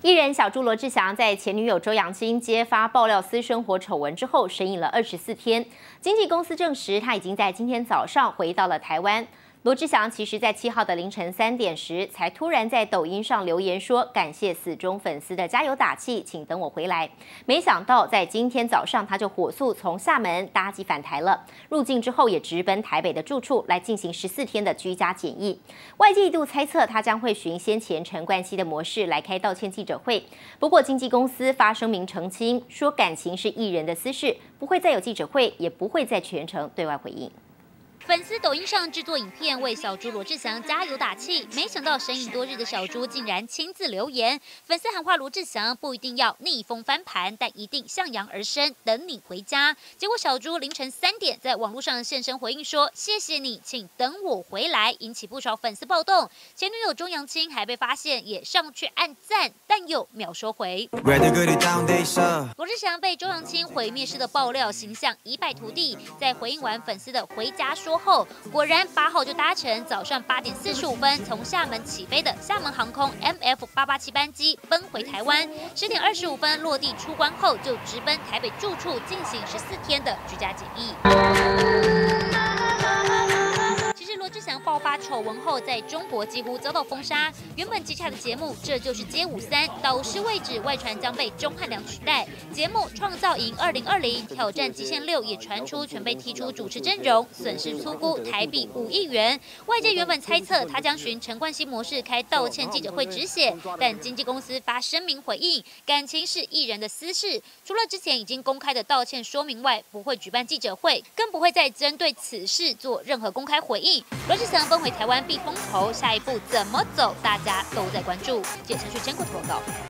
艺人小猪罗志祥在前女友周扬青揭发爆料私生活丑闻之后，神隐了24天。经纪公司证实，他已经在今天早上回到了台湾。罗志祥其实在7号的凌晨3点时，才突然在抖音上留言说感谢死忠粉丝的加油打气，请等我回来。没想到在今天早上，他就火速从厦门搭机返台了。入境之后也直奔台北的住处来进行14天的居家检疫。外界一度猜测他将会循先前陈冠希的模式来开道歉记者会，不过经纪公司发声明澄清，说感情是艺人的私事，不会再有记者会，也不会再全程对外回应。 粉丝抖音上制作影片为小猪罗志祥加油打气，没想到神隐多日的小猪竟然亲自留言，粉丝喊话罗志祥不一定要逆风翻盘，但一定向阳而生，等你回家。结果小猪凌晨3点在网络上现身回应说：“谢谢你，请等我回来。”引起不少粉丝暴动。前女友周扬青还被发现也上去按赞，但又秒收回。罗志祥被周扬青毁灭式的爆料形象一败涂地，在回应完粉丝的回家说后，果然8号就搭乘早上8点45分从厦门起飞的厦门航空 MF887班机奔回台湾，10点25分落地出关后就直奔台北住处进行14天的居家检疫。罗志祥爆发丑闻后，在中国几乎遭到封杀。原本接洽的节目《这就是街舞3》，导师位置外传将被钟汉良取代。节目《创造营2020挑战极限6》也传出全被踢出主持阵容，损失粗估台币5亿元。外界原本猜测他将循陈冠希模式开道歉记者会止血，但经纪公司发声明回应，感情是艺人的私事，除了之前已经公开的道歉说明外，不会举办记者会，更不会再针对此事做任何公开回应。罗志祥奔回台湾避风头，下一步怎么走，大家都在关注。记者陈旭坚国报道。